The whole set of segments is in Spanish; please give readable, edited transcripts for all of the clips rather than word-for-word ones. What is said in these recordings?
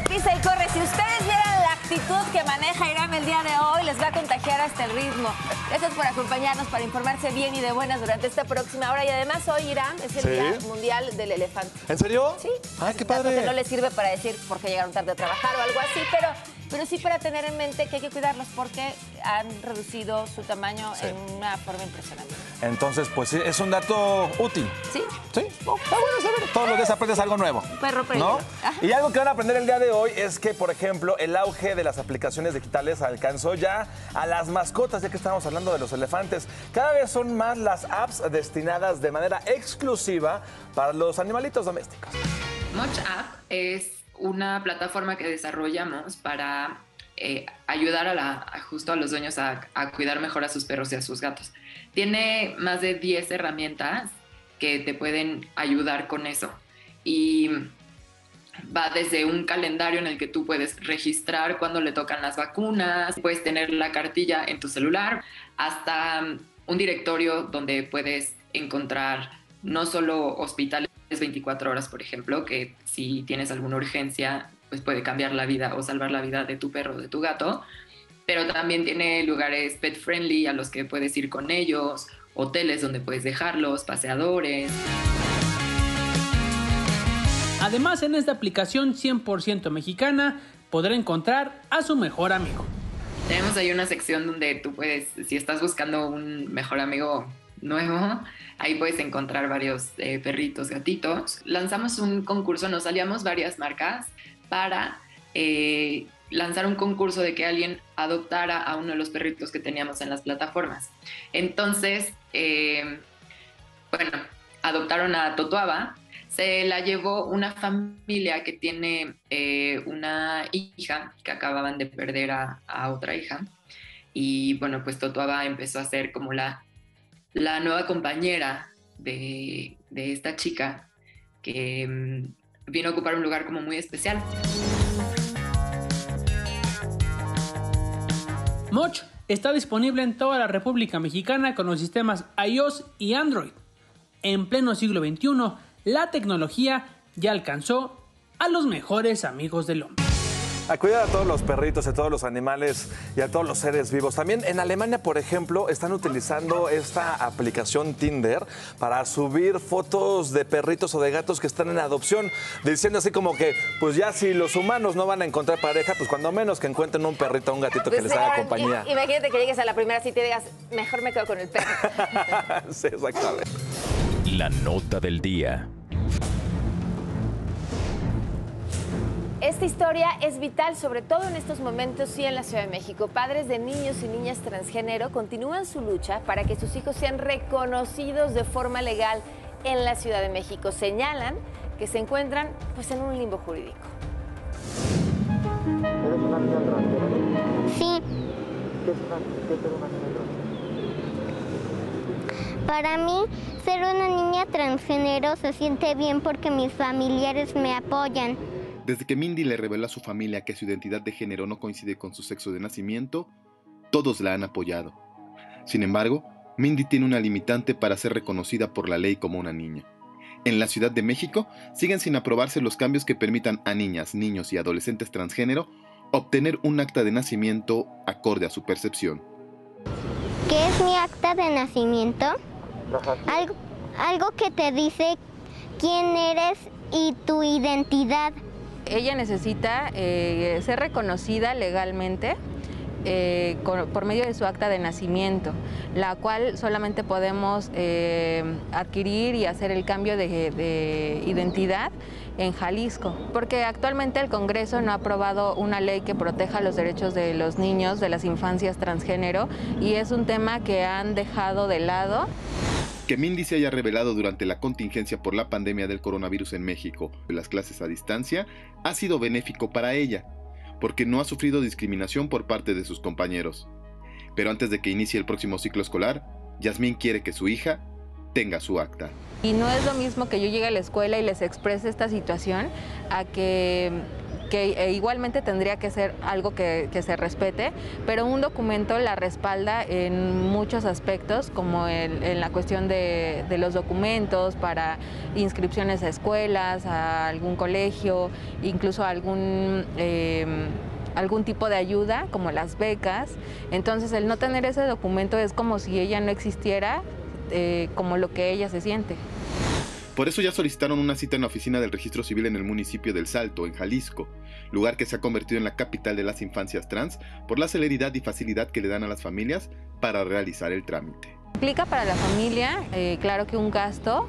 pisa y corre. Si ustedes vieran la actitud que maneja Irán el día de hoy, les va a contagiar hasta el ritmo. Gracias por acompañarnos para informarse bien y de buenas durante esta próxima hora. Y además hoy, Irán, es el Día Mundial del Elefante. ¿En serio? Sí. ¡Ay, qué padre! Que no les sirve para decir por qué llegaron tarde a trabajar o algo así, pero sí para tener en mente que hay que cuidarlos porque han reducido su tamaño en una forma impresionante. Entonces, pues sí, es un dato útil. Sí. Sí, está bueno saber. Todos los días aprendes algo nuevo. Perro, ¿no? Y algo que van a aprender el día de hoy es que, por ejemplo, el auge de las aplicaciones digitales alcanzó ya a las mascotas, ya que estamos hablando de los elefantes. Cada vez son más las apps destinadas de manera exclusiva para los animalitos domésticos. Much App es una plataforma que desarrollamos para ayudar justo a los dueños a cuidar mejor a sus perros y a sus gatos. Tiene más de 10 herramientas que te pueden ayudar con eso. Y va desde un calendario en el que tú puedes registrar cuándo le tocan las vacunas, puedes tener la cartilla en tu celular, hasta un directorio donde puedes encontrar no solo hospitales 24 horas, por ejemplo, que si tienes alguna urgencia, pues puede cambiar la vida o salvar la vida de tu perro o de tu gato, pero también tiene lugares pet friendly a los que puedes ir con ellos, hoteles donde puedes dejarlos, paseadores. Además, en esta aplicación 100% mexicana podrá encontrar a su mejor amigo. Tenemos ahí una sección donde tú puedes, si estás buscando un mejor amigo nuevo, ahí puedes encontrar varios perritos, gatitos. Lanzamos un concurso, nos aliamos varias marcas para lanzar un concurso de que alguien adoptara a uno de los perritos que teníamos en las plataformas. Entonces, adoptaron a Totoaba. Se la llevó una familia que tiene una hija que acababan de perder a otra hija. Y bueno, pues Totoaba empezó a ser como la nueva compañera de esta chica que vino a ocupar un lugar como muy especial. Much está disponible en toda la República Mexicana con los sistemas iOS y Android. En pleno siglo XXI, la tecnología ya alcanzó a los mejores amigos del hombre. A cuidar a todos los perritos, a todos los animales y a todos los seres vivos. También en Alemania, por ejemplo, están utilizando esta aplicación Tinder para subir fotos de perritos o de gatos que están en adopción, diciendo así como que, pues ya si los humanos no van a encontrar pareja, pues cuando menos que encuentren un perrito o un gatito que les haga compañía. Imagínate que llegues a la primera cita y digas, mejor me quedo con el perro. Sí, exactamente. La nota del día. Esta historia es vital, sobre todo en estos momentos, sí, en la Ciudad de México. Padres de niños y niñas transgénero continúan su lucha para que sus hijos sean reconocidos de forma legal en la Ciudad de México. Señalan que se encuentran pues en un limbo jurídico. ¿Eres una niña transgénero? Sí. ¿Qué es ser una niña transgénero? Para mí, ser una niña transgénero se siente bien porque mis familiares me apoyan. Desde que Mindy le reveló a su familia que su identidad de género no coincide con su sexo de nacimiento, todos la han apoyado. Sin embargo, Mindy tiene una limitante para ser reconocida por la ley como una niña. En la Ciudad de México, siguen sin aprobarse los cambios que permitan a niñas, niños y adolescentes transgénero obtener un acta de nacimiento acorde a su percepción. ¿Qué es mi acta de nacimiento? Algo que te dice quién eres y tu identidad. Ella necesita ser reconocida legalmente por medio de su acta de nacimiento, la cual solamente podemos adquirir y hacer el cambio de identidad en Jalisco, porque actualmente el Congreso no ha aprobado una ley que proteja los derechos de los niños, de las infancias transgénero, y es un tema que han dejado de lado. Que Mindy se haya revelado durante la contingencia por la pandemia del coronavirus en México de las clases a distancia ha sido benéfico para ella, porque no ha sufrido discriminación por parte de sus compañeros. Pero antes de que inicie el próximo ciclo escolar, Yasmín quiere que su hija tenga su acta. Y no es lo mismo que yo llegue a la escuela y les exprese esta situación a que que igualmente tendría que ser algo que se respete, pero un documento la respalda en muchos aspectos, como en la cuestión de los documentos para inscripciones a escuelas, a algún colegio, incluso algún tipo de ayuda, como las becas. Entonces, el no tener ese documento es como si ella no existiera, como lo que ella se siente. Por eso ya solicitaron una cita en la oficina del Registro Civil en el municipio del Salto, en Jalisco, lugar que se ha convertido en la capital de las infancias trans por la celeridad y facilidad que le dan a las familias para realizar el trámite. Implica para la familia, claro que un gasto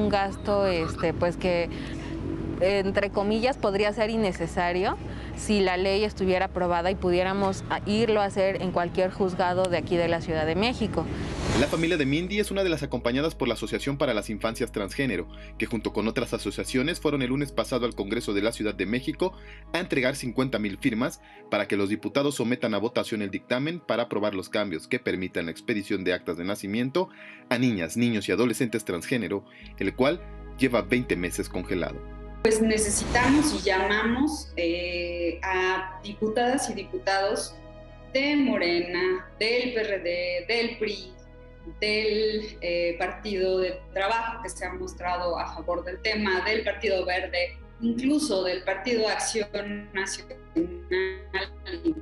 pues que entre comillas podría ser innecesario si la ley estuviera aprobada y pudiéramos irlo a hacer en cualquier juzgado de aquí de la Ciudad de México. La familia de Mindy es una de las acompañadas por la Asociación para las Infancias Transgénero, que junto con otras asociaciones fueron el lunes pasado al Congreso de la Ciudad de México a entregar 50,000 firmas para que los diputados sometan a votación el dictamen para aprobar los cambios que permitan la expedición de actas de nacimiento a niñas, niños y adolescentes transgénero, el cual lleva 20 meses congelado. Pues necesitamos y llamamos a diputadas y diputados de Morena, del PRD, del PRI, del Partido de Trabajo, que se ha mostrado a favor del tema, del Partido Verde, incluso del Partido Acción Nacional y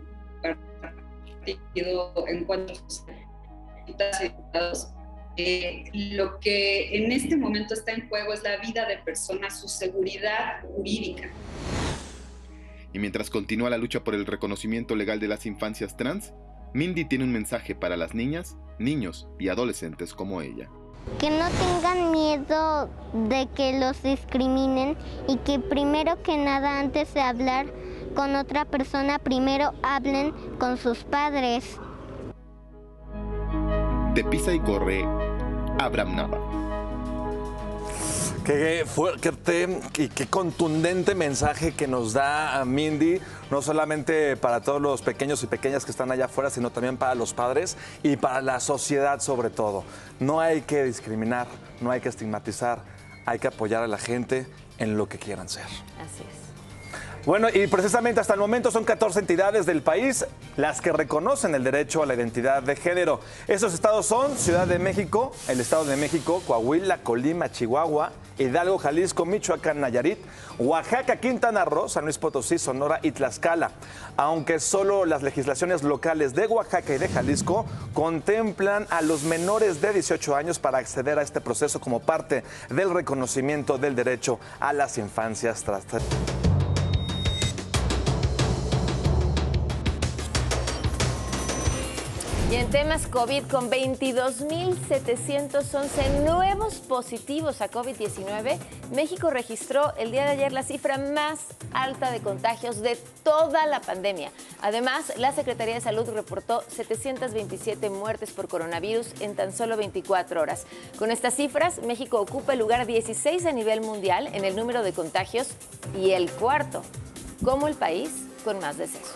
Partido Encuentro y diputados. Lo que en este momento está en juego es la vida de personas, su seguridad jurídica. Y mientras continúa la lucha por el reconocimiento legal de las infancias trans, Mindy tiene un mensaje para las niñas, niños y adolescentes como ella. Que no tengan miedo de que los discriminen y que primero que nada, antes de hablar con otra persona, primero hablen con sus padres. De Pisa y Corre, Abraham Nava. Qué fuerte y qué contundente mensaje que nos da Mindy, no solamente para todos los pequeños y pequeñas que están allá afuera, sino también para los padres y para la sociedad sobre todo. No hay que discriminar, no hay que estigmatizar, hay que apoyar a la gente en lo que quieran ser. Así es. Bueno, y precisamente hasta el momento son 14 entidades del país las que reconocen el derecho a la identidad de género. Esos estados son Ciudad de México, el Estado de México, Coahuila, Colima, Chihuahua, Hidalgo, Jalisco, Michoacán, Nayarit, Oaxaca, Quintana Roo, San Luis Potosí, Sonora y Tlaxcala. Aunque solo las legislaciones locales de Oaxaca y de Jalisco contemplan a los menores de 18 años para acceder a este proceso como parte del reconocimiento del derecho a las infancias trans. Y en temas COVID, con 22.711 nuevos positivos a COVID-19, México registró el día de ayer la cifra más alta de contagios de toda la pandemia. Además, la Secretaría de Salud reportó 727 muertes por coronavirus en tan solo 24 horas. Con estas cifras, México ocupa el lugar 16 a nivel mundial en el número de contagios y el cuarto como el país con más decesos.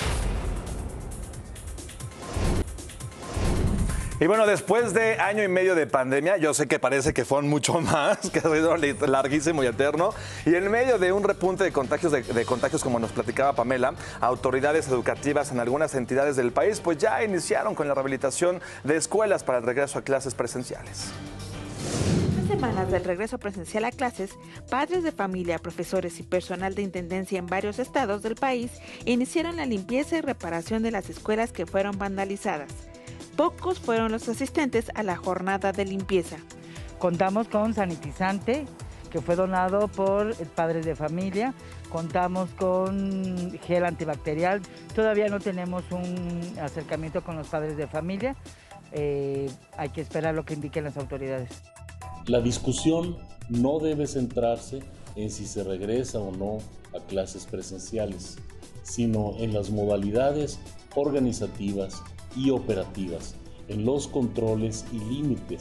Y bueno, después de año y medio de pandemia, yo sé que parece que fueron mucho más, que ha sido larguísimo y eterno, y en medio de un repunte de contagios como nos platicaba Pamela, autoridades educativas en algunas entidades del país pues ya iniciaron con la rehabilitación de escuelas para el regreso a clases presenciales. Semanas del regreso presencial a clases, padres de familia, profesores y personal de intendencia en varios estados del país iniciaron la limpieza y reparación de las escuelas que fueron vandalizadas. Pocos fueron los asistentes a la jornada de limpieza. Contamos con sanitizante que fue donado por padres de familia. Contamos con gel antibacterial. Todavía no tenemos un acercamiento con los padres de familia. Hay que esperar lo que indiquen las autoridades. La discusión no debe centrarse en si se regresa o no a clases presenciales, sino en las modalidades organizativas y operativas, en los controles y límites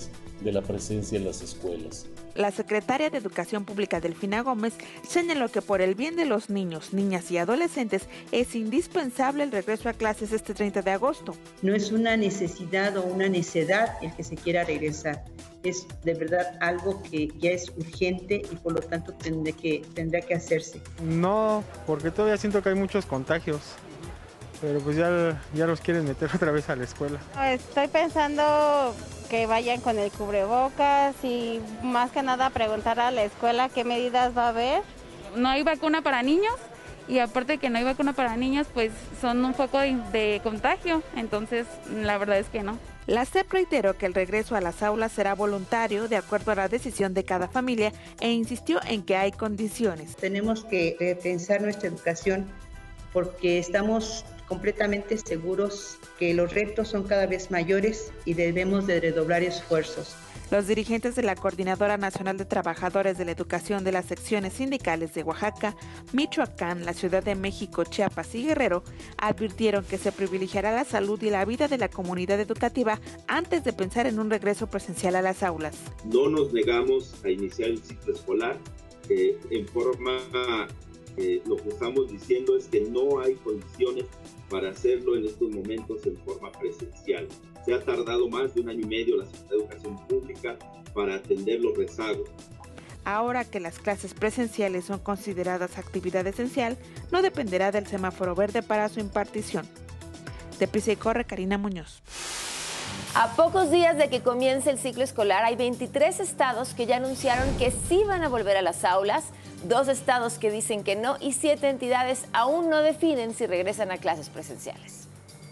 de la presencia en las escuelas. La secretaria de Educación Pública, Delfina Gómez, señaló que por el bien de los niños, niñas y adolescentes es indispensable el regreso a clases este 30 de agosto. No es una necesidad o una necedad el que se quiera regresar. Es de verdad algo que ya es urgente y por lo tanto tendrá que hacerse. No, porque todavía siento que hay muchos contagios, pero pues ya los quieren meter otra vez a la escuela. Estoy pensando que vayan con el cubrebocas y más que nada preguntar a la escuela qué medidas va a haber. No hay vacuna para niños y aparte de que no hay vacuna para niños, pues son un foco de contagio, entonces la verdad es que no. La SEP reiteró que el regreso a las aulas será voluntario de acuerdo a la decisión de cada familia e insistió en que hay condiciones. Tenemos que repensar nuestra educación porque estamos completamente seguros que los retos son cada vez mayores y debemos de redoblar esfuerzos. Los dirigentes de la Coordinadora Nacional de Trabajadores de la Educación de las secciones sindicales de Oaxaca, Michoacán, la Ciudad de México, Chiapas y Guerrero advirtieron que se privilegiará la salud y la vida de la comunidad educativa antes de pensar en un regreso presencial a las aulas. No nos negamos a iniciar el ciclo escolar en forma, lo que estamos diciendo es que no hay condiciones para hacerlo en estos momentos en forma presencial. Se ha tardado más de 1 año y medio la Secretaría de Educación Pública para atender los rezagos. Ahora que las clases presenciales son consideradas actividad esencial, no dependerá del semáforo verde para su impartición. De Prisa y Corre, Karina Muñoz. A pocos días de que comience el ciclo escolar, hay 23 estados que ya anunciaron que sí van a volver a las aulas, 2 estados que dicen que no y 7 entidades aún no definen si regresan a clases presenciales.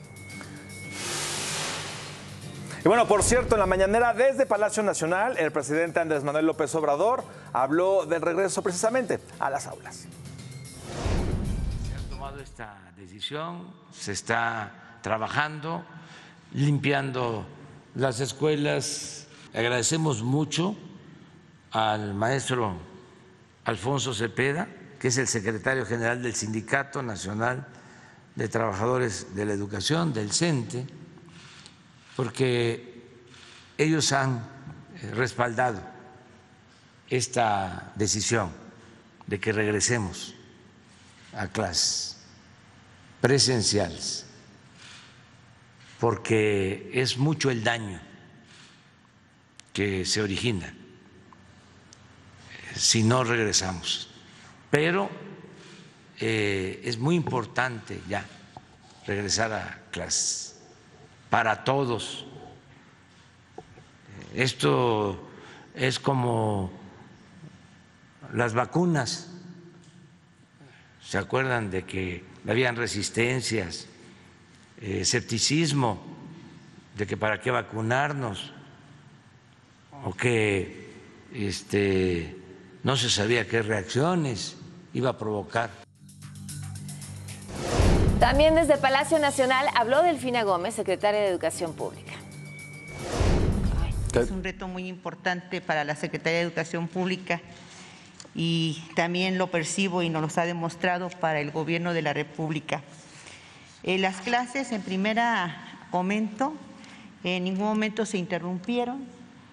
Y bueno, por cierto, en la mañanera desde Palacio Nacional, el presidente Andrés Manuel López Obrador habló del regreso precisamente a las aulas. Se ha tomado esta decisión, se está trabajando, limpiando las escuelas. Agradecemos mucho al maestro Alfonso Cepeda, que es el secretario general del Sindicato Nacional de Trabajadores de la Educación, del CENTE, porque ellos han respaldado esta decisión de que regresemos a clases presenciales, porque es mucho el daño que se origina si no regresamos. Pero es muy importante ya regresar a clases para todos. Esto es como las vacunas. ¿Se acuerdan de que habían resistencias, escepticismo, de que para qué vacunarnos, o que no se sabía qué reacciones iba a provocar? También desde Palacio Nacional habló Delfina Gómez, secretaria de Educación Pública. Es un reto muy importante para la Secretaría de Educación Pública y también lo percibo y nos lo ha demostrado para el Gobierno de la República. Las clases, en primera momento, en ningún momento se interrumpieron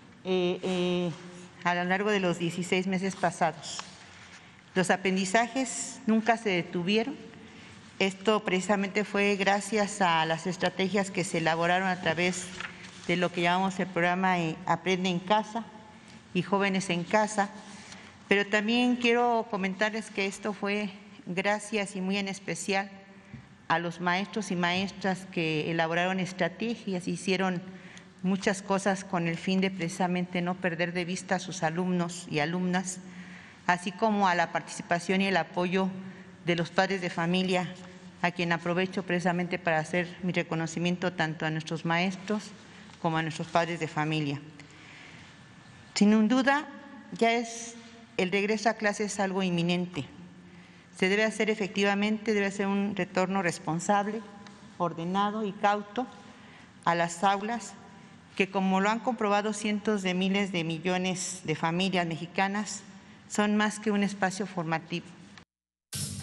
a lo largo de los 16 meses pasados. Los aprendizajes nunca se detuvieron. Esto precisamente fue gracias a las estrategias que se elaboraron a través de lo que llamamos el programa Aprende en Casa y Jóvenes en Casa. Pero también quiero comentarles que esto fue gracias y muy en especial a los maestros y maestras que elaboraron estrategias, hicieron muchas cosas con el fin de precisamente no perder de vista a sus alumnos y alumnas, así como a la participación y el apoyo de los padres de familia, a quien aprovecho precisamente para hacer mi reconocimiento tanto a nuestros maestros como a nuestros padres de familia. Sin duda, ya es el regreso a clases algo inminente. Se debe hacer efectivamente, debe ser un retorno responsable, ordenado y cauto a las aulas, que como lo han comprobado cientos de miles de millones de familias mexicanas, son más que un espacio formativo.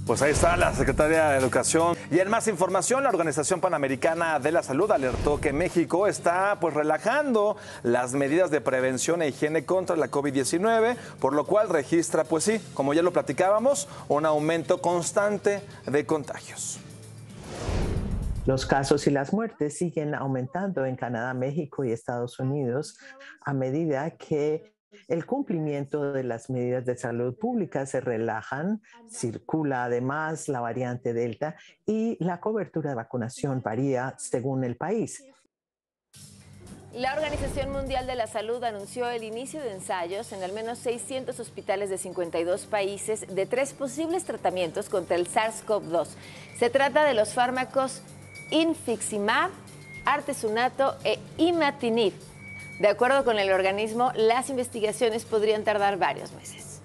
Pues ahí está la Secretaría de Educación. Y en más información, la Organización Panamericana de la Salud alertó que México está relajando las medidas de prevención e higiene contra la COVID-19, por lo cual registra, pues sí, como ya lo platicábamos, un aumento constante de contagios. Los casos y las muertes siguen aumentando en Canadá, México y Estados Unidos a medida que el cumplimiento de las medidas de salud pública se relajan, circula además la variante Delta y la cobertura de vacunación varía según el país. La Organización Mundial de la Salud anunció el inicio de ensayos en al menos 600 hospitales de 52 países de 3 posibles tratamientos contra el SARS-CoV-2. Se trata de los fármacos Infliximab, Artesunate e Imatinib. De acuerdo con el organismo, las investigaciones podrían tardar varios meses.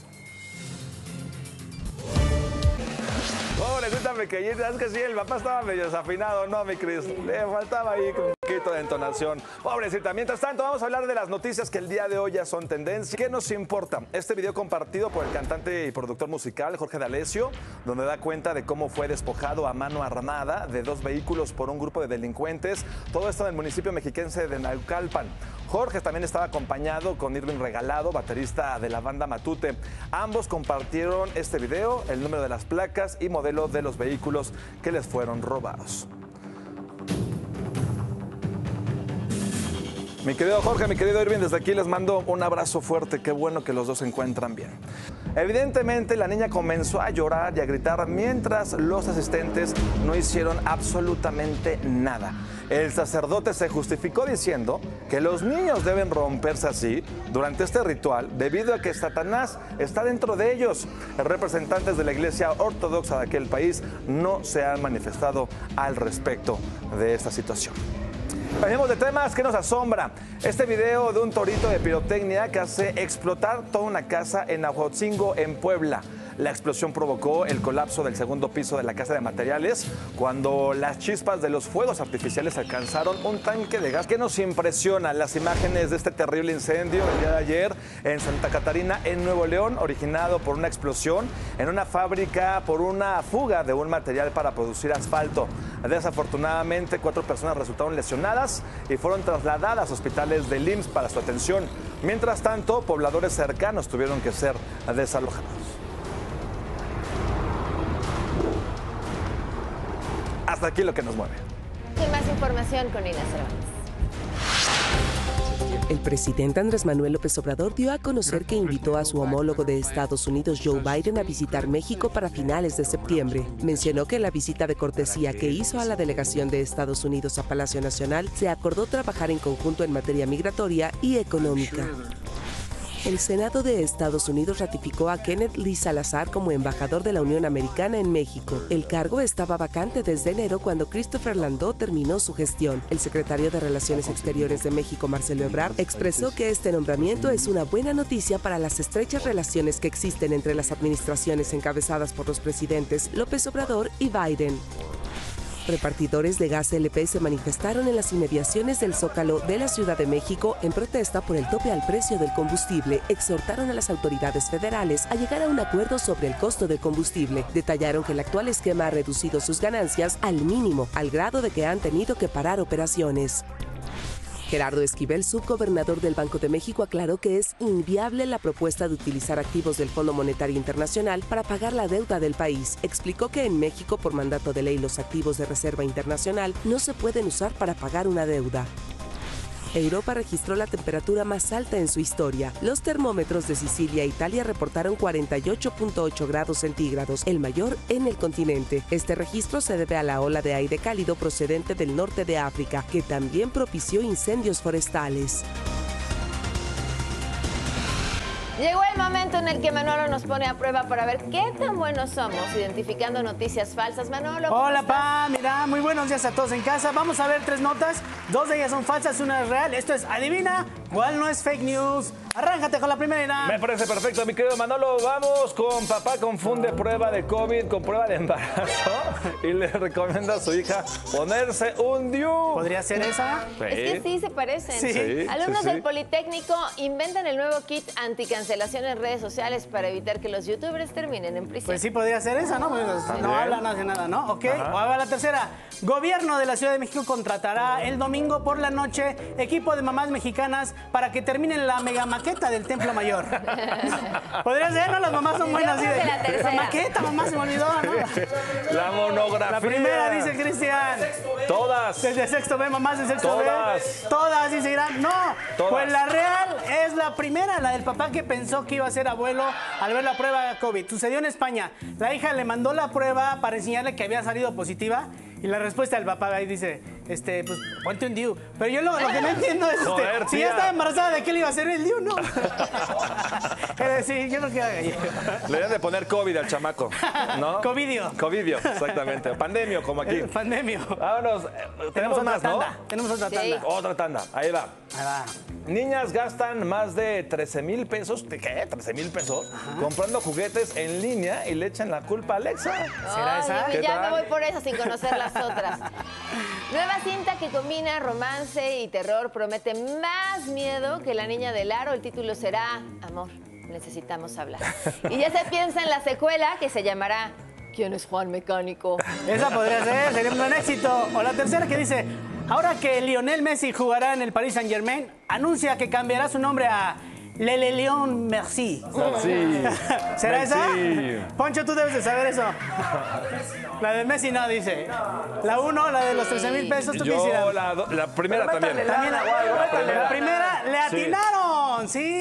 Pobrecita pequeñita, es que sí, el papá estaba medio desafinado, ¿no, mi Cris? Le faltaba ahí un poquito de entonación. Pobrecita. Mientras tanto, vamos a hablar de las noticias que el día de hoy ya son tendencia. ¿Qué nos importa? Este video compartido por el cantante y productor musical Jorge D'Alessio, donde da cuenta de cómo fue despojado a mano armada de 2 vehículos por un grupo de delincuentes. Todo esto en el municipio mexiquense de Naucalpan. Jorge también estaba acompañado con Irving Regalado, baterista de la banda Matute. Ambos compartieron este video, el número de las placas y modelo de los vehículos que les fueron robados. Mi querido Jorge, mi querido Irving, desde aquí les mando un abrazo fuerte. Qué bueno que los dos se encuentran bien. Evidentemente, la niña comenzó a llorar y a gritar mientras los asistentes no hicieron absolutamente nada. El sacerdote se justificó diciendo que los niños deben romperse así durante este ritual debido a que Satanás está dentro de ellos. Representantes de la Iglesia Ortodoxa de aquel país no se han manifestado al respecto de esta situación. Cambiemos de temas que nos asombra. Este video de un torito de pirotecnia que hace explotar toda una casa en Ahuatzingo, en Puebla. La explosión provocó el colapso del segundo piso de la casa de materiales cuando las chispas de los fuegos artificiales alcanzaron un tanque de gas. ¿Qué nos impresiona? Las imágenes de este terrible incendio el día de ayer en Santa Catarina, en Nuevo León, originado por una explosión en una fábrica por una fuga de un material para producir asfalto. Desafortunadamente, 4 personas resultaron lesionadas y fueron trasladadas a hospitales del IMSS para su atención. Mientras tanto, pobladores cercanos tuvieron que ser desalojados. Hasta aquí lo que nos mueve. Y más información con Inés Cervantes. El presidente Andrés Manuel López Obrador dio a conocer que invitó a su homólogo de Estados Unidos, Joe Biden, a visitar México para finales de septiembre. Mencionó que en la visita de cortesía que hizo a la delegación de Estados Unidos a Palacio Nacional, se acordó trabajar en conjunto en materia migratoria y económica. El Senado de Estados Unidos ratificó a Kenneth Lee Salazar como embajador de la Unión Americana en México. El cargo estaba vacante desde enero cuando Christopher Landó terminó su gestión. El secretario de Relaciones Exteriores de México, Marcelo Ebrard, expresó que este nombramiento es una buena noticia para las estrechas relaciones que existen entre las administraciones encabezadas por los presidentes López Obrador y Biden. Repartidores de gas LP se manifestaron en las inmediaciones del Zócalo de la Ciudad de México en protesta por el tope al precio del combustible. Exhortaron a las autoridades federales a llegar a un acuerdo sobre el costo del combustible. Detallaron que el actual esquema ha reducido sus ganancias al mínimo, al grado de que han tenido que parar operaciones. Gerardo Esquivel, subgobernador del Banco de México, aclaró que es inviable la propuesta de utilizar activos del Fondo Monetario Internacional para pagar la deuda del país. Explicó que en México, por mandato de ley, los activos de reserva internacional no se pueden usar para pagar una deuda. Europa registró la temperatura más alta en su historia. Los termómetros de Sicilia e Italia reportaron 48.8 grados centígrados, el mayor en el continente. Este registro se debe a la ola de aire cálido procedente del norte de África, que también propició incendios forestales. Llegó el momento en el que Manolo nos pone a prueba para ver qué tan buenos somos identificando noticias falsas. Manolo, ¿cómo hola, estás? Pa, mira, muy buenos días a todos en casa. Vamos a ver 3 notas, 2 de ellas son falsas, una es real. Esto es, adivina cuál no es fake news. Arráncate con la primera, Irán. Me parece perfecto, mi querido Manolo. Vamos con papá confunde prueba de COVID con prueba de embarazo y le recomienda a su hija ponerse un DIU. ¿Podría ser esa? Sí. Es que sí se parecen. Sí. Alumnos del Politécnico inventan el nuevo kit anticancelación en redes sociales para evitar que los youtubers terminen en prisión. Pues sí, podría ser esa, ¿no? Pues no habla, no hace nada, ¿no? Ok. O a la tercera. Gobierno de la Ciudad de México contratará el domingo por la noche equipo de mamás mexicanas para que terminen la mega maqueta del Templo Mayor. Podría ser, ¿no? Las mamás son buenas. Yo creo que la tercera. La maqueta, mamá, se me olvidó, ¿no? La monografía. La primera, dice Cristian. Todas. Desde sexto B, mamás de sexto B. Todas, dice Irán. No, Todas. pues la real es la primera, la del papá que pensó que iba a ser abuelo al ver la prueba de COVID. Sucedió en España. La hija le mandó la prueba para enseñarle que había salido positiva y la respuesta del papá ahí dice, pues ponte un DIU. Pero yo lo que no entiendo es, Joder, si ya estaba embarazada, ¿de qué le iba a hacer el DIU? No. Sí, yo no quiero haga. Le deben de poner COVID al chamaco, ¿no? Covidio. Covidio, exactamente. Pandemio, como aquí. Pandemio. Vámonos. Tenemos más, ¿no? Tenemos otra tanda. Otra tanda. Ahí va. Ahí va. Niñas gastan más de 13,000 pesos. ¿Qué? 13,000 pesos. Comprando juguetes en línea y le echan la culpa a Alexa. ¿Será esa? Ya me voy por esa sin conocer las otras. Nueva cinta que combina romance y terror promete más miedo que La Niña del Aro. El título será Amor, necesitamos hablar. Y ya se piensa en la secuela que se llamará ¿Quién es Juan Mecánico? Esa podría ser, sería un gran éxito. O la tercera que dice, ahora que Lionel Messi jugará en el Paris Saint-Germain, anuncia que cambiará su nombre a Lele Leon Merci. Sí. ¿Será Merci. esa? Poncho, tú debes de saber eso. La de Messi no, dice. La uno, la de los 13,000 pesos, ¿tú qué hicieras? Yo la primera también. La primera le atinaron. Sí.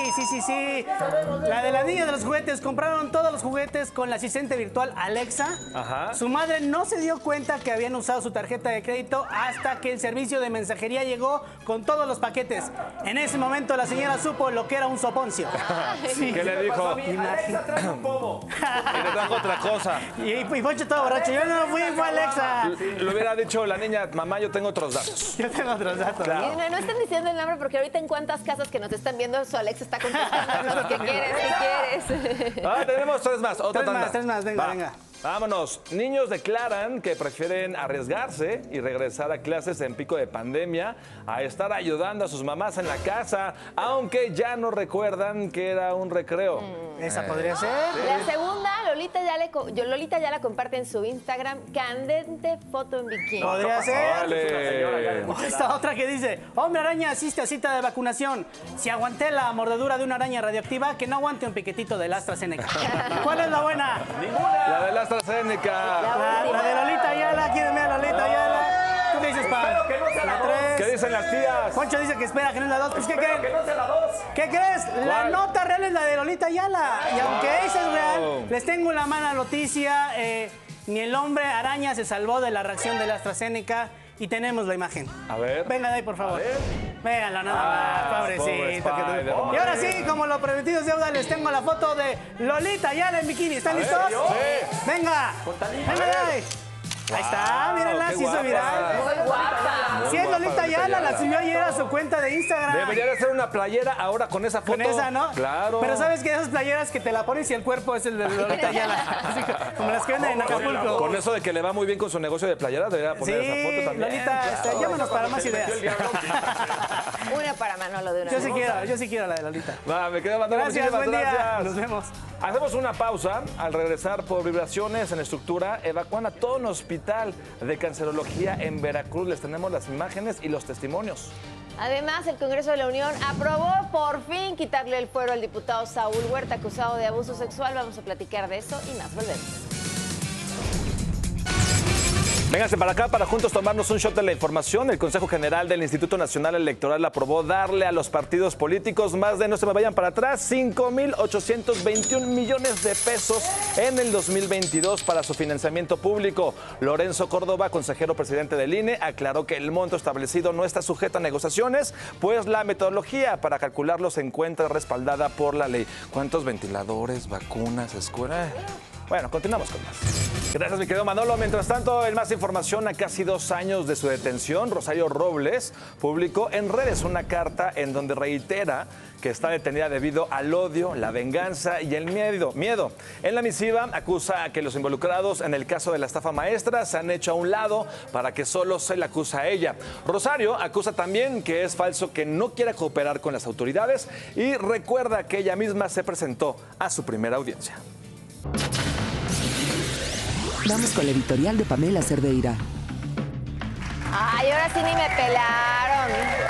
La de la niña de los juguetes. Compraron todos los juguetes con la asistente virtual Alexa. Ajá. Su madre no se dio cuenta que habían usado su tarjeta de crédito hasta que el servicio de mensajería llegó con todos los paquetes. En ese momento la señora supo lo que era un soponcio. Sí. ¿Qué le dijo? Alexa trae un pomo. Y le trajo otra cosa. Y Poncho todo borracho. Yo no fui, fue Alexa. Le hubiera dicho la niña, mamá, yo tengo otros datos. Yo tengo otros datos. Claro. Y no están diciendo el nombre porque ahorita en cuántas casas que nos están viendo su Alexa está contestando. ¿Qué quieres? Tenemos tres más. Otra tanda. Tres más, venga. Vámonos. Niños declaran que prefieren arriesgarse y regresar a clases en pico de pandemia a estar ayudando a sus mamás en la casa, aunque ya no recuerdan que era un recreo. Esa podría ser. La segunda, Lolita ya la comparte en su Instagram, candente foto en bikini. Podría ser. Vale. Esta otra que dice, hombre araña asiste a cita de vacunación. Si aguanté la mordedura de una araña radioactiva, que no aguante un piquetito del AstraZeneca. ¿Cuál es la buena? Ninguna. La del AstraZeneca. La de Lolita Ayala, ¿quién es Lolita Ayala? ¿Tú qué dices, Pablo? La 3. ¿Qué dicen las tías? Poncho dice que espera que no es la 2. Pues, ¿qué creen? Que no sea la 2. ¿Qué crees? La ¿Cuál? nota real es la de Lolita Ayala. Y aunque esa es real, les tengo una mala noticia. Ni el hombre araña se salvó de la reacción de la AstraZeneca. Y tenemos la imagen. A ver. Venga de ahí, por favor. Véanla nada más, pobrecito. Y ahora sí, como lo prometido es deuda, les tengo la foto de Lolita Ayala en bikini. ¿Están listos? Sí. Venga. Venga de ahí. Ahí está, mírenla, qué se hizo guapa. viral. Muy guapa. Si es guapa, Lolita Ayala, la subió ayer a su cuenta de Instagram. Debería de ser una playera ahora con esa foto. Con esa, ¿no? Claro. Pero ¿sabes que esas playeras que te la pones y el cuerpo es el de Lolita Ayala? Así como las que venden en Acapulco. Con eso de que le va muy bien con su negocio de playeras, debería poner esa foto también. Lolita, llámanos para más ideas. Una para Manolo de una Yo vez. sí quiero la de Lolita. Va, me quedo mandando Gracias, muchísimas buen día. gracias. Nos vemos. Hacemos una pausa. Al regresar por vibraciones en estructura, evacúan a todo un hospital de cancerología en Veracruz. Les tenemos las imágenes y los testimonios. Además, el Congreso de la Unión aprobó por fin quitarle el fuero al diputado Saúl Huerta, acusado de abuso sexual. Vamos a platicar de eso y más. Volvemos. Vénganse para acá para juntos tomarnos un shot de la información. El Consejo General del Instituto Nacional Electoral aprobó darle a los partidos políticos más de, no se me vayan para atrás, 5,821 millones de pesos en el 2022 para su financiamiento público. Lorenzo Córdoba, consejero presidente del INE, aclaró que el monto establecido no está sujeto a negociaciones, pues la metodología para calcularlo se encuentra respaldada por la ley. ¿Cuántos ventiladores, vacunas, escuelas? Bueno, continuamos con más. Gracias, mi querido Manolo. Mientras tanto, en más información, a casi 2 años de su detención, Rosario Robles publicó en redes una carta en donde reitera que está detenida debido al odio, la venganza y el miedo. En la misiva acusa a que los involucrados en el caso de la estafa maestra se han hecho a un lado para que solo se le acusa a ella. Rosario acusa también que es falso que no quiera cooperar con las autoridades y recuerda que ella misma se presentó a su primera audiencia. Vamos con la editorial de Pamela Cerdeira. Ay, ahora sí ni me pelaron.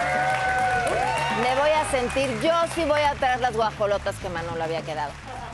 Me voy a sentir, yo sí voy a traer las guajolotas que Manolo había quedado.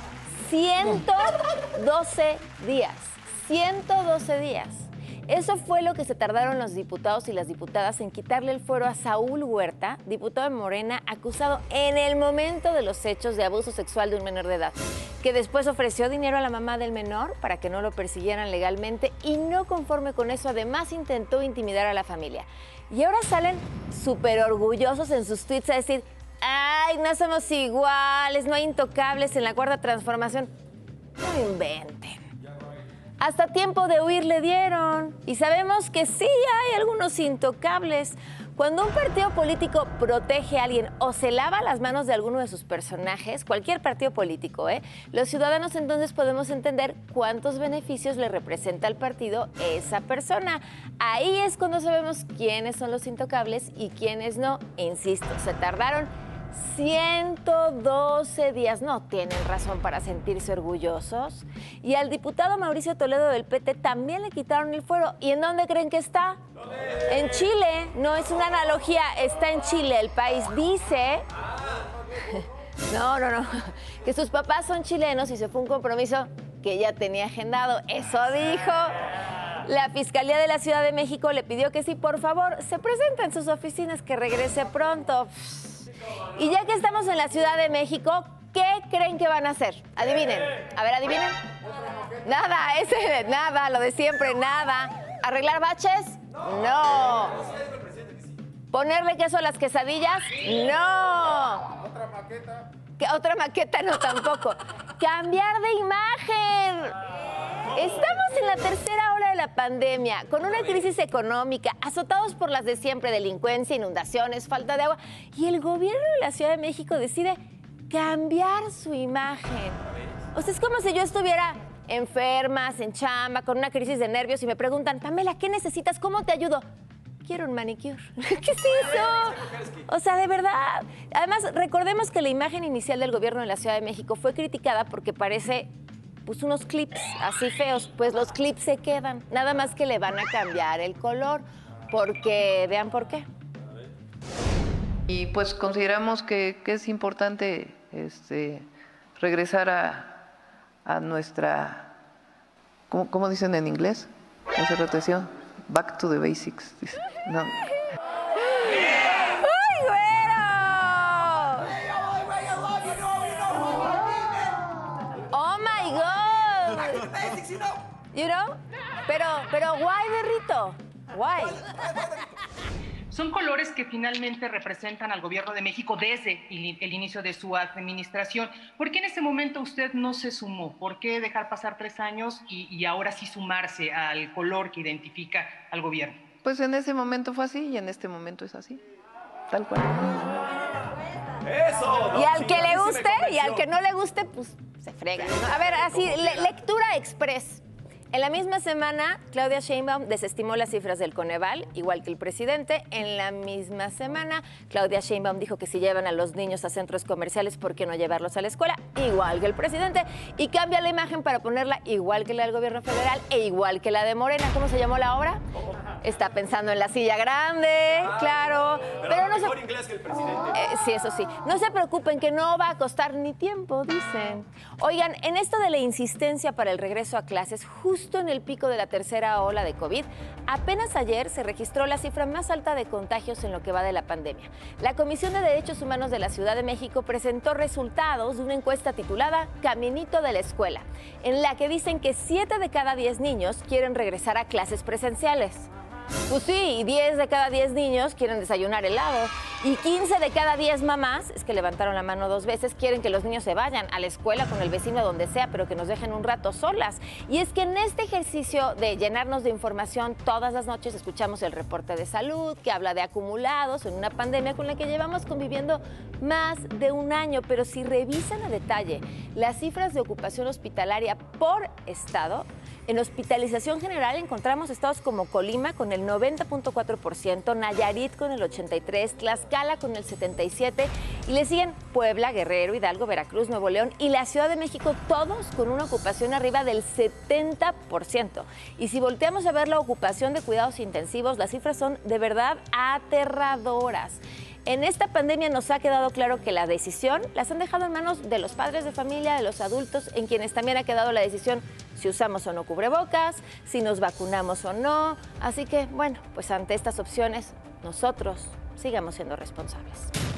112 días. 112 días. Eso fue lo que se tardaron los diputados y las diputadas en quitarle el fuero a Saúl Huerta, diputado de Morena, acusado en el momento de los hechos de abuso sexual de un menor de edad, que después ofreció dinero a la mamá del menor para que no lo persiguieran legalmente y no conforme con eso, además intentó intimidar a la familia. Y ahora salen súper orgullosos en sus tweets a decir, ay, no somos iguales, no hay intocables en la cuarta transformación. No inventen. Hasta tiempo de huir le dieron. Y sabemos que sí hay algunos intocables. Cuando un partido político protege a alguien o se lava las manos de alguno de sus personajes, cualquier partido político, los ciudadanos entonces podemos entender cuántos beneficios le representa al partido esa persona. Ahí es cuando sabemos quiénes son los intocables y quiénes no. E insisto, se tardaron 112 días. No tienen razón para sentirse orgullosos. Y al diputado Mauricio Toledo del PT también le quitaron el fuero. ¿Y en dónde creen que está? ¿Dónde? En Chile. No es una analogía, está en Chile. El país dice... No. Que sus papás son chilenos y se fue un compromiso que ya tenía agendado. Eso dijo. La Fiscalía de la Ciudad de México le pidió que sí, por favor, se presente en sus oficinas, que regrese pronto. Y ya que estamos en la Ciudad de México, ¿qué creen que van a hacer? Adivinen. A ver, adivinen. Nada, lo de siempre, nada. ¿Arreglar baches? No. ¿Ponerle queso a las quesadillas? No. ¿Otra maqueta? Otra maqueta no, tampoco. Cambiar de imagen. Estamos en la tercera ola de la pandemia, con una crisis económica, azotados por las de siempre, delincuencia, inundaciones, falta de agua, y el gobierno de la Ciudad de México decide cambiar su imagen. O sea, es como si yo estuviera enferma, en chamba, con una crisis de nervios y me preguntan, Pamela, ¿qué necesitas? ¿Cómo te ayudo? Quiero un manicure. ¿Qué es eso? O sea, de verdad. Además, recordemos que la imagen inicial del gobierno de la Ciudad de México fue criticada porque parece... pues unos clips así feos, pues los clips se quedan, nada más que le van a cambiar el color, porque vean por qué. Y pues consideramos que es importante regresar a nuestra, ¿cómo dicen en inglés? Hace rato decían, back to the basics. No. You know? Pero why, Berrito? Why? Son colores que finalmente representan al gobierno de México desde el inicio de su administración. ¿Por qué en ese momento usted no se sumó? ¿Por qué dejar pasar 3 años y ahora sí sumarse al color que identifica al gobierno? Pues en ese momento fue así y en este momento es así. Tal cual. Eso. Y al que le guste y al que no le guste, pues se frega, ¿no? A ver, así, lectura express. En la misma semana, Claudia Sheinbaum desestimó las cifras del Coneval, igual que el presidente. En la misma semana, Claudia Sheinbaum dijo que si llevan a los niños a centros comerciales, ¿por qué no llevarlos a la escuela? Igual que el presidente. Y cambia la imagen para ponerla igual que la del gobierno federal e igual que la de Morena. ¿Cómo se llamó la obra? Está pensando en la silla grande, claro. Pero no mejor inglés que el presidente. Sí, eso sí. No se preocupen, que no va a costar ni tiempo, dicen. Oigan, en esto de la insistencia para el regreso a clases, justo en el pico de la tercera ola de COVID, apenas ayer se registró la cifra más alta de contagios en lo que va de la pandemia. La Comisión de Derechos Humanos de la Ciudad de México presentó resultados de una encuesta titulada Caminito de la Escuela, en la que dicen que 7 de cada 10 niños quieren regresar a clases presenciales. Pues sí, y 10 de cada 10 niños quieren desayunar helado. Y 15 de cada 10 mamás, es que levantaron la mano 2 veces, quieren que los niños se vayan a la escuela con el vecino, donde sea, pero que nos dejen un rato solas. Y es que en este ejercicio de llenarnos de información, todas las noches escuchamos el reporte de salud que habla de acumulados en una pandemia con la que llevamos conviviendo más de un año. Pero si revisan a detalle las cifras de ocupación hospitalaria por estado, en hospitalización general encontramos estados como Colima con el 90.4%, Nayarit con el 83%, Tlaxcala con el 77%, y le siguen Puebla, Guerrero, Hidalgo, Veracruz, Nuevo León y la Ciudad de México, todos con una ocupación arriba del 70%. Y si volteamos a ver la ocupación de cuidados intensivos, las cifras son de verdad aterradoras. En esta pandemia nos ha quedado claro que la decisión las han dejado en manos de los padres de familia, de los adultos, en quienes también ha quedado la decisión si usamos o no cubrebocas, si nos vacunamos o no. Así que, bueno, pues ante estas opciones, nosotros sigamos siendo responsables.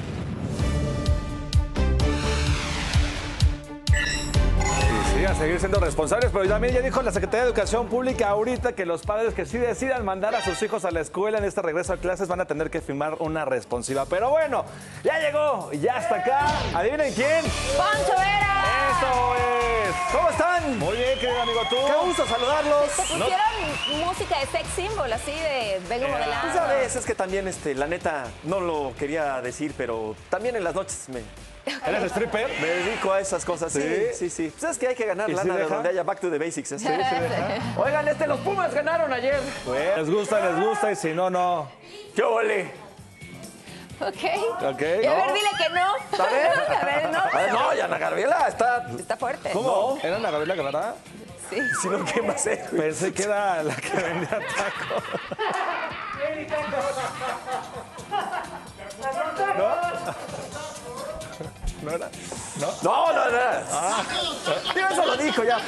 Sí, a seguir siendo responsables, pero también ya dijo la Secretaría de Educación Pública ahorita que los padres que sí decidan mandar a sus hijos a la escuela en este regreso a clases van a tener que firmar una responsiva. Pero bueno, ya llegó, ya está acá. ¿Adivinen quién? ¡Poncho Vera! ¡Eso es! ¿Cómo están? Muy bien, querido amigo, tú. Qué gusto saludarlos. Te pusieron música de sex symbol, así de vengo modelando. Pues sabes, es que también, la neta, no lo quería decir, pero también en las noches ¿Eres stripper? Me dedico a esas cosas, sí. Pues es que hay que ganar lana de donde haya back to the basics. Sí, Oigan, los Pumas ganaron ayer. Bueno. Les gusta, y si no, no. ¡Qué ole! Ok. Y a ver, dile que no. A ver. A ver, no. No, y Ana Gabriela está fuerte. ¿Cómo? ¿Era Ana Gabriela Guevara? Sí. Si no, ¿qué va a ser? Pensé que era la que vendía tacos. ¿No era? No. Eso lo dijo ya.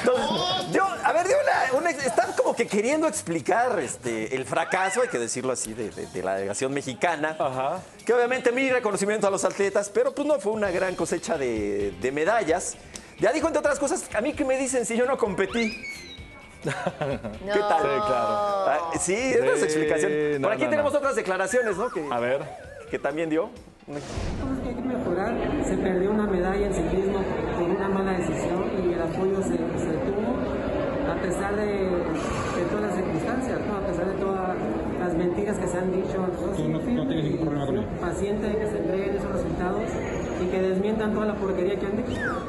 Están como que queriendo explicar el fracaso, hay que decirlo así, de la delegación mexicana. Ajá. Que obviamente mi reconocimiento a los atletas, pero pues no fue una gran cosecha de medallas. Ya dijo, entre otras cosas, a mí que me dicen si yo no competí. No. ¿Qué tal? Sí, claro. Sí, es una explicación. Por aquí tenemos otras declaraciones, ¿no? A ver. Que también dio. Hay que mejorar. Se perdió una medalla en ciclismo por una mala decisión y el apoyo se detuvo a pesar de todas las circunstancias, ¿no? A pesar de todas las mentiras que se han dicho. No tienes ningún problema con ello. Paciente de que se entreguen esos resultados y que desmientan toda la porquería que han dicho.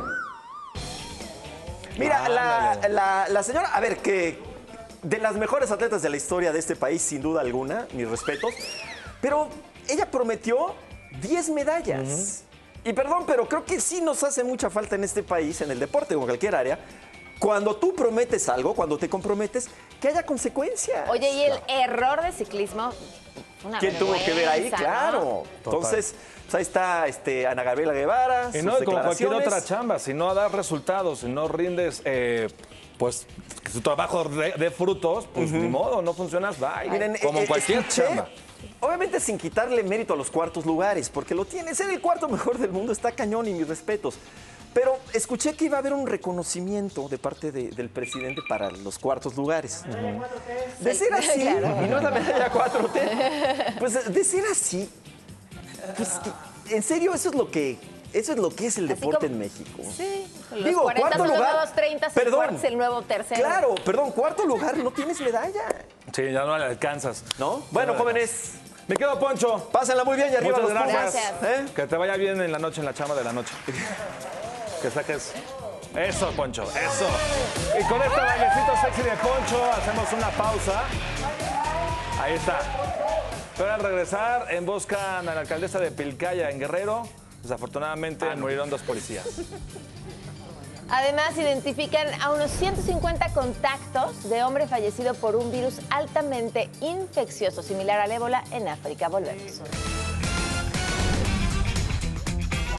Mira, la señora, a ver, que de las mejores atletas de la historia de este país, sin duda alguna, mis respetos, pero ella prometió 10 medallas. Y perdón, pero creo que sí nos hace mucha falta en este país, en el deporte o en cualquier área, cuando tú prometes algo, cuando te comprometes, que haya consecuencias. Oye, y el error de ciclismo, ¿quién tuvo que ver ahí? Claro. ¿No? Entonces, pues ahí está Ana Gabriela Guevara. Y no, como cualquier otra chamba, si no das resultados, si no rindes, pues su trabajo de frutos, pues ni modo, no funcionas, bye. Miren, como cualquier chamba. Obviamente sin quitarle mérito a los cuartos lugares, porque lo tiene. Ser el cuarto mejor del mundo está cañón y mis respetos. Pero escuché que iba a haber un reconocimiento de parte del presidente para los cuartos lugares. De ser así, claro. Y no es la medalla 4T, pues de ser así, pues en serio, eso es lo que es el deporte en México. Sí, los Digo, 40 cuarto son los lugar, nuevos 30, perdón, es el nuevo tercero. Claro, perdón, cuarto lugar, no tienes medalla. Sí, ya no le alcanzas. ¿No? Bueno, jóvenes, me quedo, Poncho. Pásenla muy bien y arriba Muchas los gracias. Pumas. Que te vaya bien en la noche, en la chamba de la noche. Que saques eso, Poncho, eso. Y con este bailecito sexy de Poncho hacemos una pausa. Ahí está. Pero al regresar, emboscan a la alcaldesa de Pilcaya, en Guerrero. Desafortunadamente murieron 2 policías. Además, identifican a unos 150 contactos de hombre fallecido por un virus altamente infeccioso, similar al ébola, en África. Volvemos.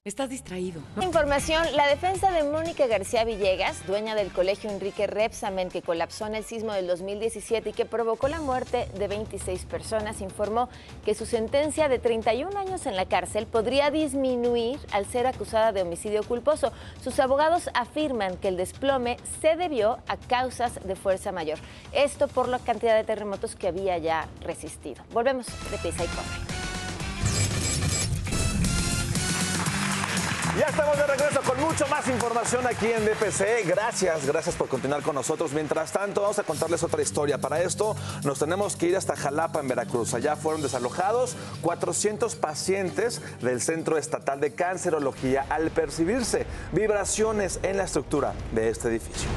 Estás distraído. Información, la defensa de Mónica García Villegas, dueña del colegio Enrique Rebsamen, que colapsó en el sismo del 2017 y que provocó la muerte de 26 personas, informó que su sentencia de 31 años en la cárcel podría disminuir al ser acusada de homicidio culposo. Sus abogados afirman que el desplome se debió a causas de fuerza mayor. Esto por la cantidad de terremotos que había ya resistido. Volvemos de Pisa y Corre. Ya estamos de regreso con mucho más información aquí en DPC. Gracias por continuar con nosotros. Mientras tanto, vamos a contarles otra historia. Para esto, nos tenemos que ir hasta Jalapa, en Veracruz. Allá fueron desalojados 400 pacientes del Centro Estatal de Cancerología al percibirse vibraciones en la estructura de este edificio.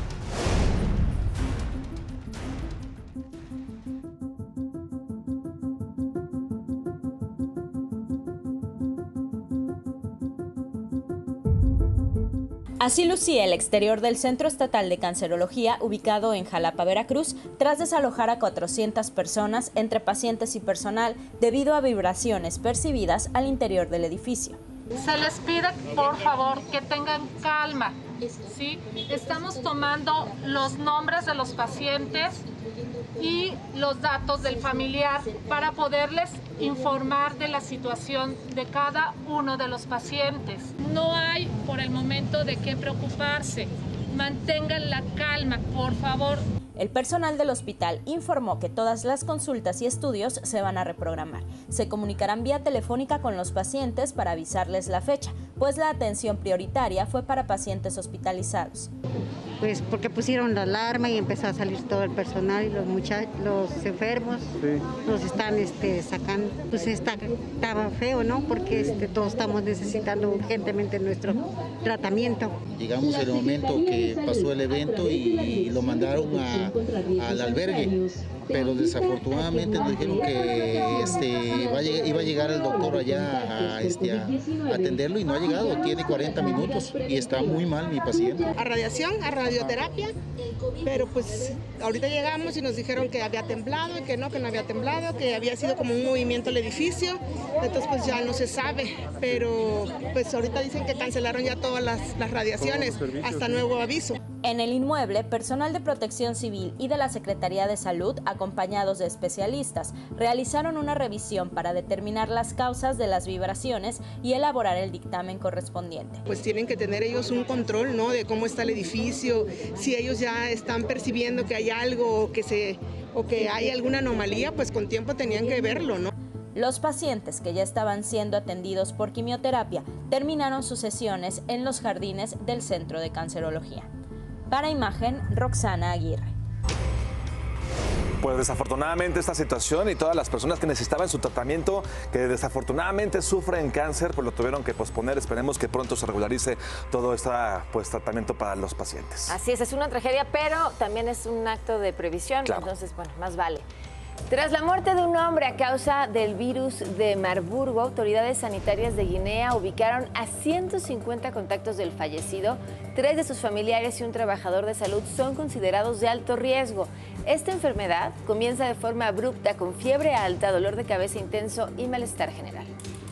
Así lucía el exterior del Centro Estatal de Cancerología, ubicado en Jalapa, Veracruz, tras desalojar a 400 personas entre pacientes y personal debido a vibraciones percibidas al interior del edificio. Se les pide, por favor, que tengan calma, ¿sí? Estamos tomando los nombres de los pacientes y los datos del familiar para poderles informar de la situación de cada uno de los pacientes. No hay por el momento de qué preocuparse. Mantengan la calma, por favor. El personal del hospital informó que todas las consultas y estudios se van a reprogramar. Se comunicarán vía telefónica con los pacientes para avisarles la fecha, pues la atención prioritaria fue para pacientes hospitalizados. Pues porque pusieron la alarma y empezó a salir todo el personal y los enfermos, los están sacando. Pues estaba feo, ¿no? Porque todos estamos necesitando urgentemente nuestro tratamiento. Llegamos en el momento que pasó el evento y lo mandaron al albergue, pero desafortunadamente nos dijeron que iba a llegar el doctor allá a atenderlo y no ha llegado. Tiene 40 minutos y está muy mal mi paciente. A radiación, a radioterapia, pero pues ahorita llegamos y nos dijeron que había temblado y que no había temblado, que había sido como un movimiento el edificio, entonces pues ya no se sabe, pero pues ahorita dicen que cancelaron ya todas las radiaciones hasta nuevo aviso. En el inmueble, personal de Protección Civil y de la Secretaría de Salud, acompañados de especialistas, realizaron una revisión para determinar las causas de las vibraciones y elaborar el dictamen correspondiente. Pues tienen que tener ellos un control, ¿no?, de cómo está el edificio, si ellos ya están percibiendo que hay algo o que hay alguna anomalía, pues con tiempo tenían que verlo, ¿no? Los pacientes que ya estaban siendo atendidos por quimioterapia terminaron sus sesiones en los jardines del Centro de Cancerología. Para Imagen, Roxana Aguirre. Pues desafortunadamente esta situación y todas las personas que necesitaban su tratamiento, que desafortunadamente sufren cáncer, pues lo tuvieron que posponer. Esperemos que pronto se regularice todo este tratamiento para los pacientes. Así es una tragedia, pero también es un acto de previsión, claro. Entonces, bueno, más vale. Tras la muerte de un hombre a causa del virus de Marburgo, autoridades sanitarias de Guinea ubicaron a 150 contactos del fallecido. 3 de sus familiares y un trabajador de salud son considerados de alto riesgo. Esta enfermedad comienza de forma abrupta con fiebre alta, dolor de cabeza intenso y malestar general.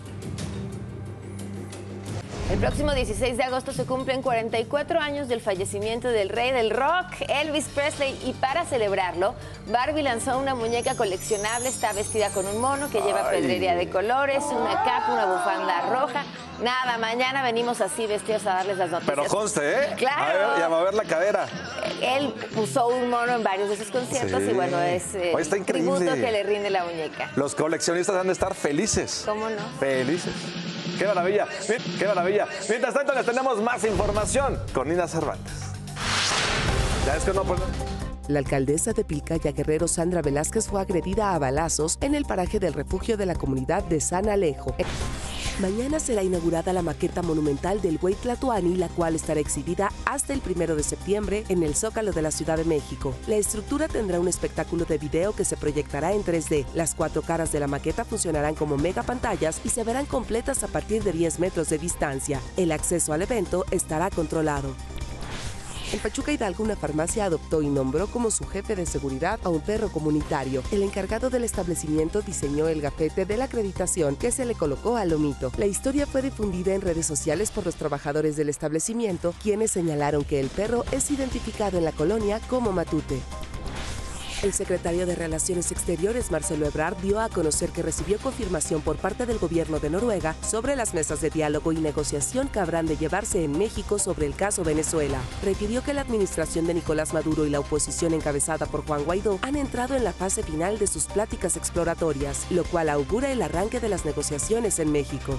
El próximo 16 de agosto se cumplen 44 años del fallecimiento del rey del rock, Elvis Presley, y para celebrarlo, Barbie lanzó una muñeca coleccionable. Está vestida con un mono que lleva pedrería de colores, una capa, una bufanda roja. Nada, mañana venimos así vestidos a darles las noticias. Pero conste, ¿eh? Claro. Ya va a ver la cadera. Él puso un mono en varios de sus conciertos y bueno, es está increíble. Tributo que le rinde la muñeca. Los coleccionistas han de estar felices. ¿Cómo no? Felices. ¡Qué maravilla! ¡Qué maravilla! Mientras tanto, les tenemos más información con Nina Cervantes. Ya es que no... La alcaldesa de Pilcaya, Guerrero, Sandra Velázquez, fue agredida a balazos en el paraje del refugio de la comunidad de San Alejo. Mañana será inaugurada la maqueta monumental del Buey Tlatoani, la cual estará exhibida hasta el 1 de septiembre en el Zócalo de la Ciudad de México. La estructura tendrá un espectáculo de video que se proyectará en 3D. Las 4 caras de la maqueta funcionarán como megapantallas y se verán completas a partir de 10 metros de distancia. El acceso al evento estará controlado. En Pachuca Hidalgo, una farmacia adoptó y nombró como su jefe de seguridad a un perro comunitario. El encargado del establecimiento diseñó el gafete de la acreditación que se le colocó a Lomito. La historia fue difundida en redes sociales por los trabajadores del establecimiento, quienes señalaron que el perro es identificado en la colonia como Matute. El secretario de Relaciones Exteriores, Marcelo Ebrard, dio a conocer que recibió confirmación por parte del gobierno de Noruega sobre las mesas de diálogo y negociación que habrán de llevarse en México sobre el caso Venezuela. Refirió que la administración de Nicolás Maduro y la oposición encabezada por Juan Guaidó han entrado en la fase final de sus pláticas exploratorias, lo cual augura el arranque de las negociaciones en México.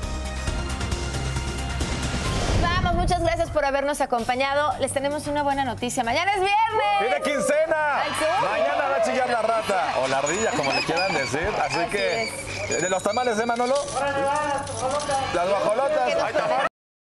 Muchas gracias por habernos acompañado. Les tenemos una buena noticia. Mañana es viernes. ¡Viene quincena! Mañana va a chillar la rata o la ardilla, como le quieran decir. Así que, ¿de los tamales de Manolo? Las guajolotas.